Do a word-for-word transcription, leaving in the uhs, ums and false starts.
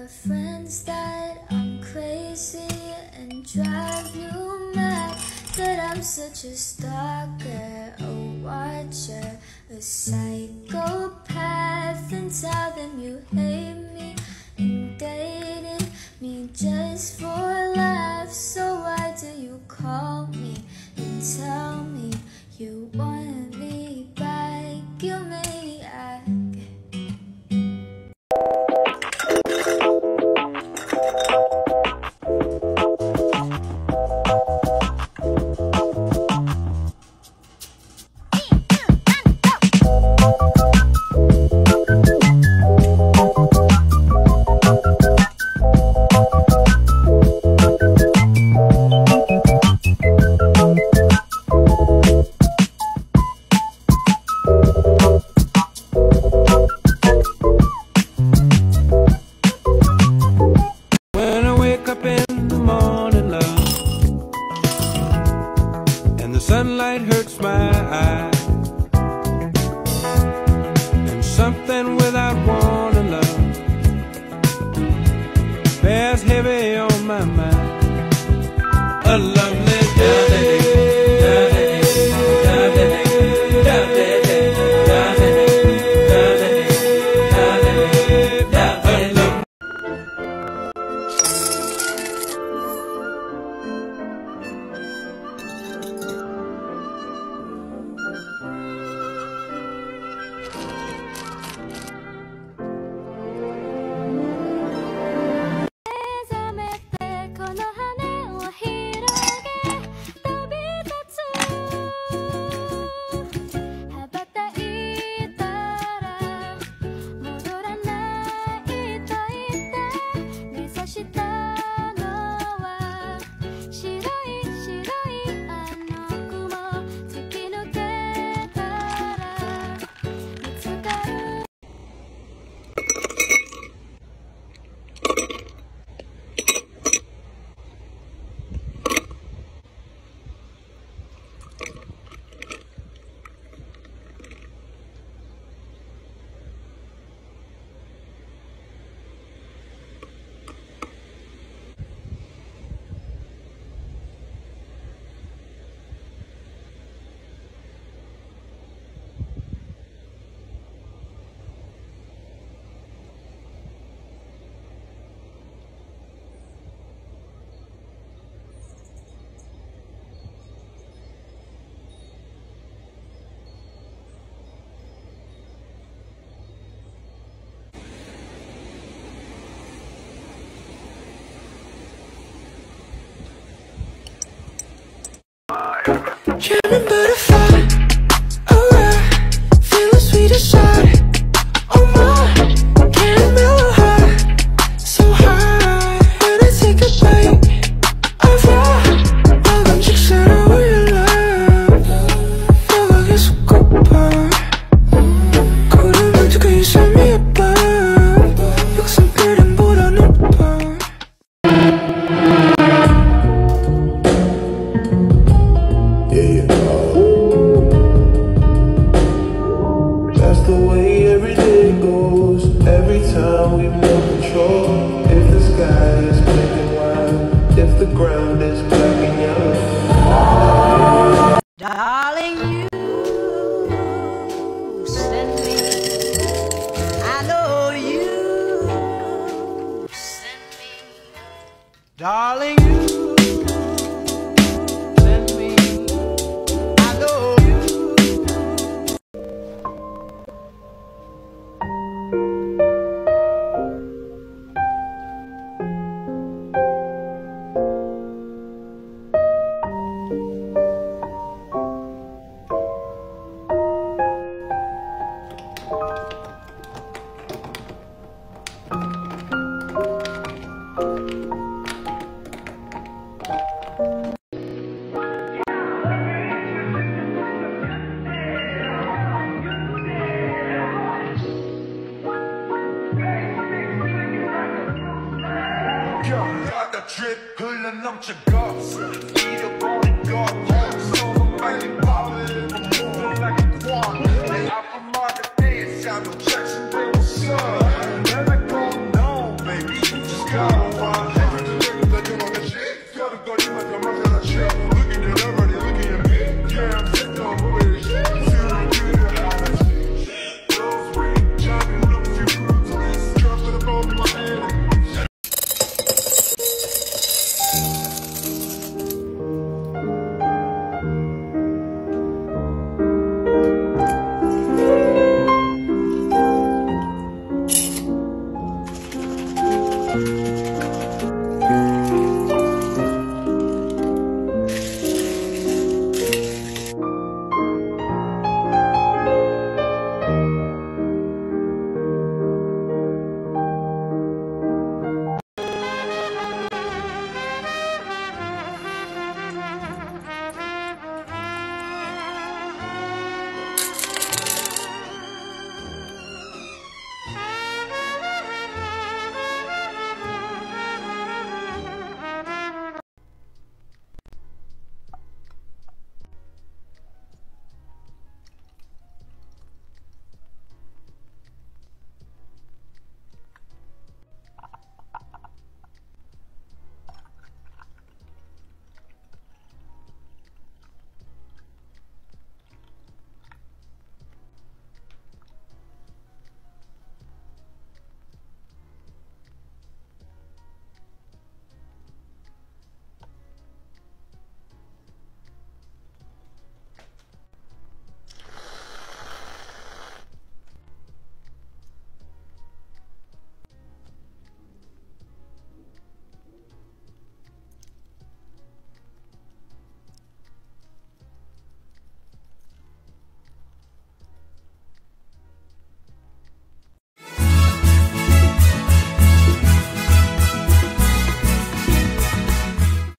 Friends that I'm crazy and drive you mad, that I'm such a stalker, a watcher, a psychopath, and tell them you hate me and dated me just for laughs. So why do you call me and tell me you want me back, you maniac? Sunlight hurts my eyes, and something without wanting love bears heavy on my mind. A lovely day. Jamming butterfly, alright, feel a sweet aside. Oh my, caramel high, so high. When I take a bite of raw, 먹은 직사로 올려라. 너가 계속 고파. 걸음을 두고 이 삶이 예뻐. 육삼별은보다 높아. Darling, you send me, I know you send me. Darling, you send me, I know you. Drip, 흘러 넘쳐가 잃어버린 것 속은 빨리 버블 I'm moving like a quant 내 앞으로 market dance I'm no Jackson Wilson Never gonna know baby you.